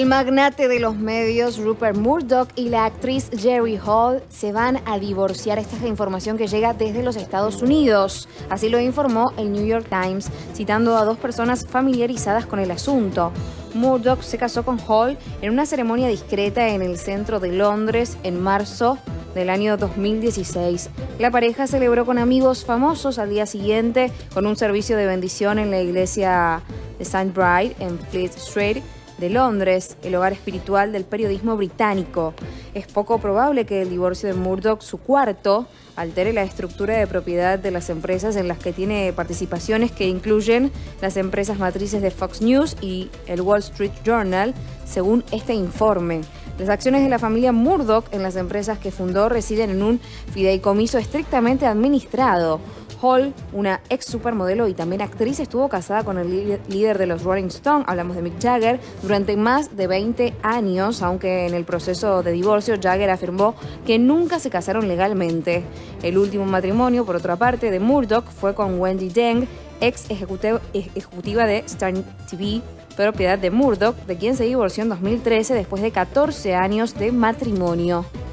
El magnate de los medios Rupert Murdoch y la actriz Jerry Hall se van a divorciar. Esta es la información que llega desde los Estados Unidos. Así lo informó el New York Times, citando a dos personas familiarizadas con el asunto. Murdoch se casó con Hall en una ceremonia discreta en el centro de Londres en marzo del año 2016. La pareja celebró con amigos famosos al día siguiente con un servicio de bendición en la iglesia de St. Bride en Fleet Street de Londres, el hogar espiritual del periodismo británico. Es poco probable que el divorcio de Murdoch, su cuarto, altere la estructura de propiedad de las empresas en las que tiene participaciones, que incluyen las empresas matrices de Fox News y el Wall Street Journal, según este informe. Las acciones de la familia Murdoch en las empresas que fundó residen en un fideicomiso estrictamente administrado. Hall, una ex supermodelo y también actriz, estuvo casada con el líder de los Rolling Stones, hablamos de Mick Jagger, durante más de 20 años, aunque en el proceso de divorcio Jagger afirmó que nunca se casaron legalmente. El último matrimonio, por otra parte, de Murdoch fue con Wendy Deng, ex ejecutiva de Star TV, propiedad de Murdoch, de quien se divorció en 2013 después de 14 años de matrimonio.